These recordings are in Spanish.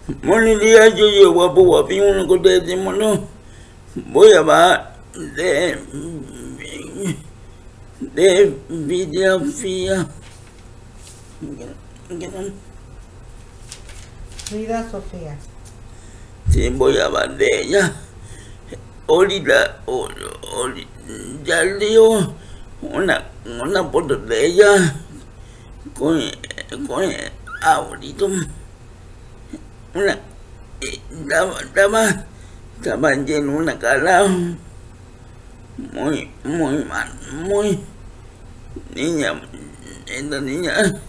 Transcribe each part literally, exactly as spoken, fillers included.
Buenos días, yo soy guapo, guapín, uno que te decimos, no. Voy a hablar de, de filosofía. Frida Sofía. Sí, voy a hablar de ella. Ahorita, ahorita, ya leo una, una foto de ella con, con ahorita. Una, estaba, estaba, estaba lleno una cara muy, muy mal, muy niña, esta niña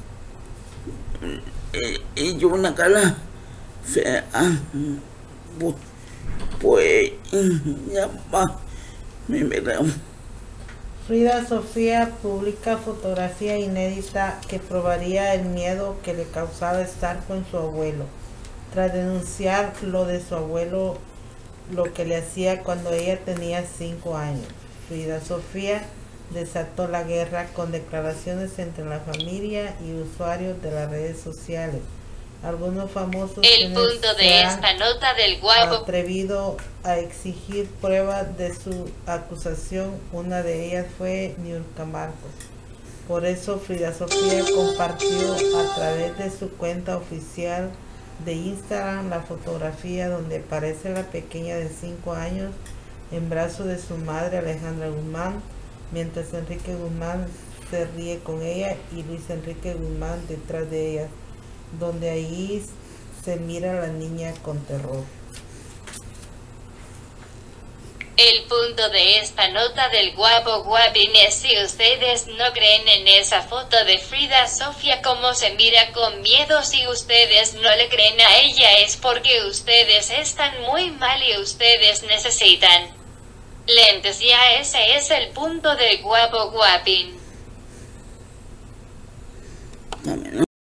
eh, hizo una cara fea, pues, pues ya va, me verá. Frida Sofía publica fotografía inédita que probaría el miedo que le causaba estar con su abuelo. Tras denunciar lo de su abuelo, lo que le hacía cuando ella tenía cinco años, Frida Sofía desató la guerra con declaraciones entre la familia y usuarios de las redes sociales. Algunos famosos el punto de esta nota del guapo atrevido a exigir pruebas de su acusación. Una de ellas fue Niurka Marcos. Por eso Frida Sofía compartió a través de su cuenta oficial de Instagram la fotografía donde aparece la pequeña de cinco años en brazos de su madre Alejandra Guzmán, mientras Enrique Guzmán se ríe con ella y Luis Enrique Guzmán detrás de ella, donde ahí se mira a la niña con terror. El punto de esta nota del guapo guapín es: si ustedes no creen en esa foto de Frida Sofía como se mira con miedo, si ustedes no le creen a ella es porque ustedes están muy mal y ustedes necesitan lentes. Ya ese es el punto del guapo guapín. También, ¿no?